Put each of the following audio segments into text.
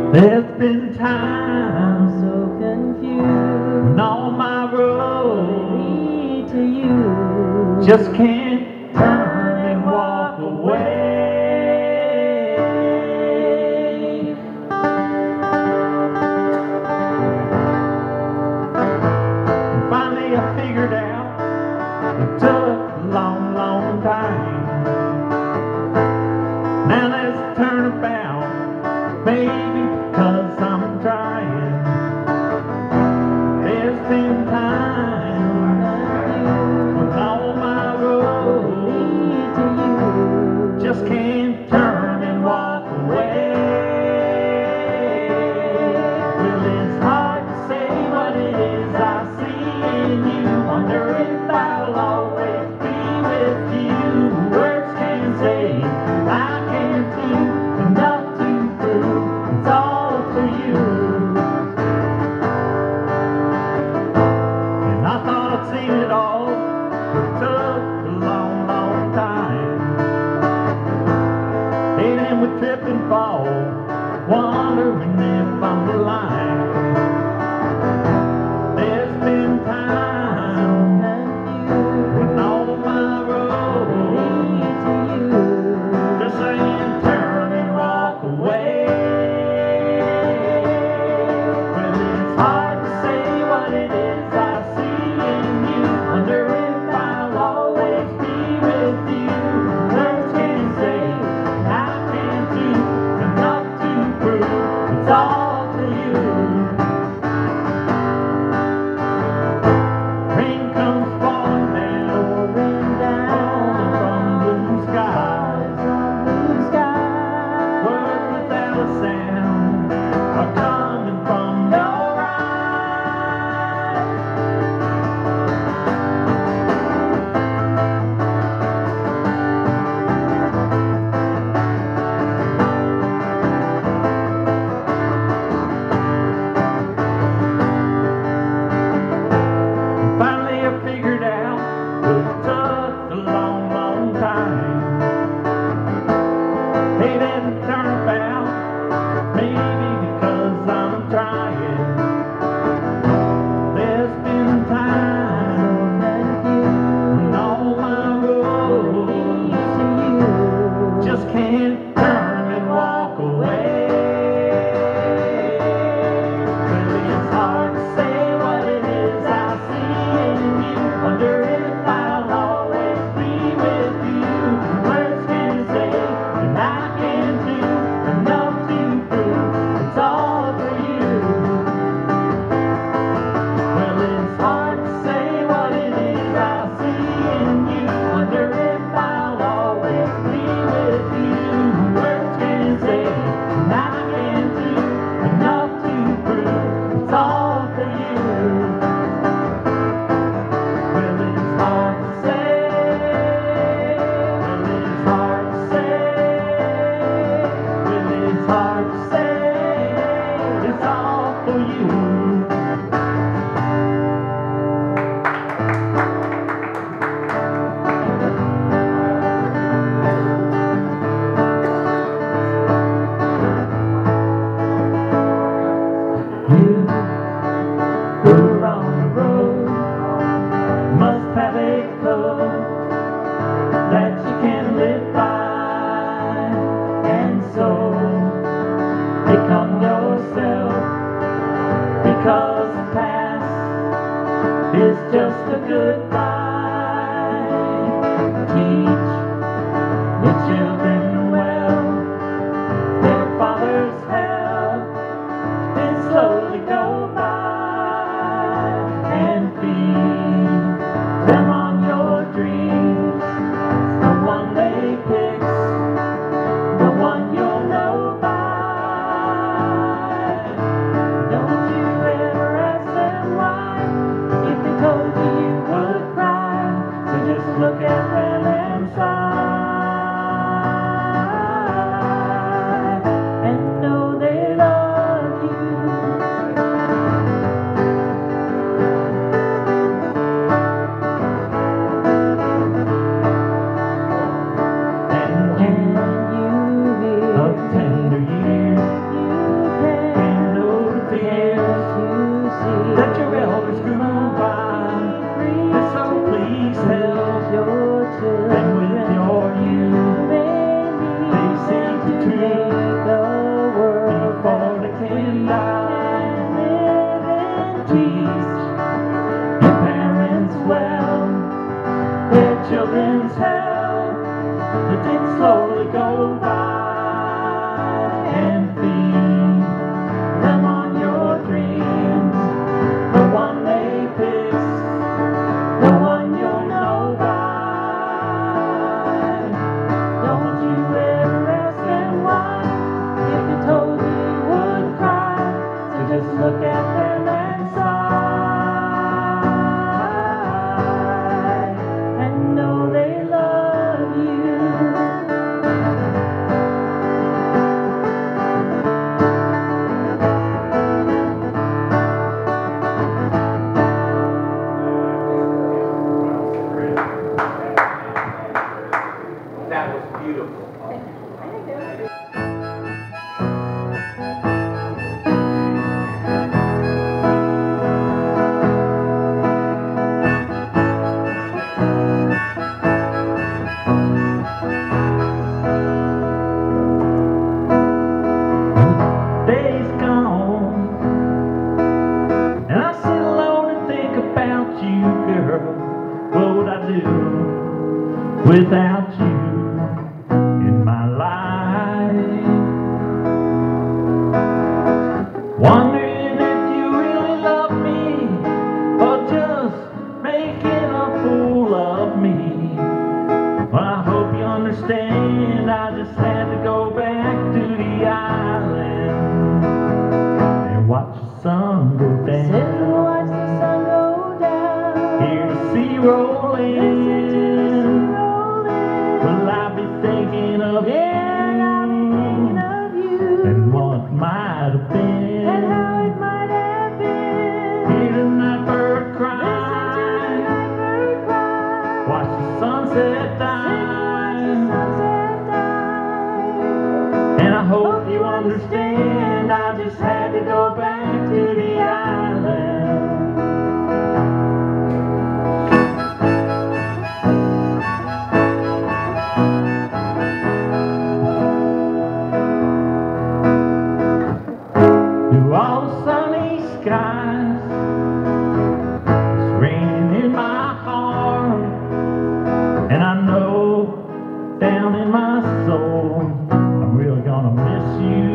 There's been times so confused when all my roads lead to you. just can't turn and walk away. And finally I figured out it took a long, long time. Now let's turn about, baby, 'cause I'm trying. There's been times when all my roads Lead to you. just can't turn and walk away. Well, it's hard to say what it is I see in you. Wonder if I'll always be with you. Words can't say, I can't do enough to prove it's all for you. And I thought I'd seen it all, but it took a long, long time. And then we trip and fall, wondering if I'm blind. There's been times when all my roads Lead to you. just saying turn and walk away. Well, it's hard to say what it is I see in you. Wonder if I'll always be with you. Words can't say, I can't do enough to prove it's all for you. Rain comes falling down, Pouring falling from down blue skies. from blue sky. Words without a sound are coming from your eyes. Finally I figured out it took a long, long time. Hey, then turn about, maybe because I'm trying. There's been times when all my roads just can't turn and walk away. Well, it's hard to say what it is I see in you. Wonder if I'll always be with you. Words can't say, and I can't do enough to prove it's all for you. Well, it's hard to say what it is I see in you. Wonder if I'll always be with you. Words can't say, and I can't do enough to prove it's all for you. Well, it's hard to say. Well, it's hard to say. Well, it's hard to say. It's all for you. You who are on the road must have a code that you can live by, and so become yourself, because the past is just a goodbye. Teach your children well, their father's help and slowly go by, and feed them on your dreams. The one they pick, the one you'll know by. Don't you ever ask them why, if they told you you would cry. without you in my life. Wondering if you really love me, or just making a fool of me. Well, I hope you understand, I just had to go back to the island and watch the sun go down. Sit and watch the sun go down. Hear the sea rolling. Listen to the sea rolling. Well, I'll be thinking of you, Yeah, I'll be thinking of you, and what might have been, and how it might have been. hear the night bird cry, Listen to the night bird cry. watch the sunset Sit and watch the die. sunset die. And I hope you understand, I just had to go back to the island. Through all the sunny skies, it's raining in my heart, and I know down in my soul I'm really gonna miss you.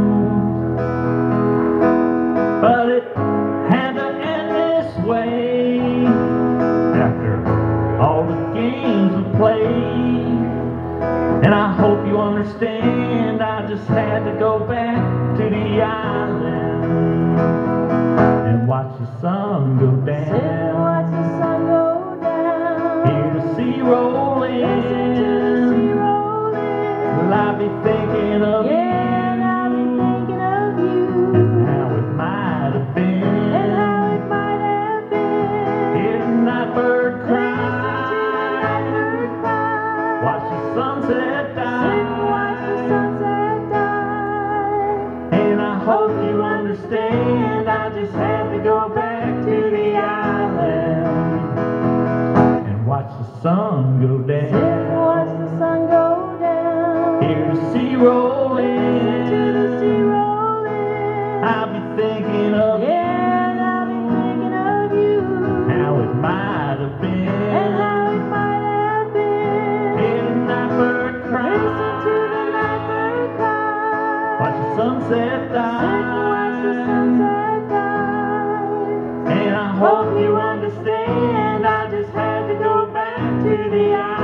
But it had to end this way after all the games we played. And I hope you understand, I just had to go back to the island and watch the sun go down. Sit and watch the sun go down. Hear the sea rolling. Listen to the sea rolling. Well, I'll be thinking of Yeah, and I'll be thinking of you, you, and how it might have been, and how it might have been. hear the night bird Listen to the night cry, bird cry. watch the sunset Sit and watch the die. sunset die. And I hope you understand, I just had to go back to the island and watch the sun go Sit and down. watch the sun go down. Hear the sea rolling. Listen to the sea rolling. I'll be thinking of Yeah, and I'll be thinking of you, how it might have been, and how it might have been. hear the night bird cry, Listen to the night bird cry. watch the sunset Sit and watch the die. sunset die. And I hope you understand, I just had to go back to the island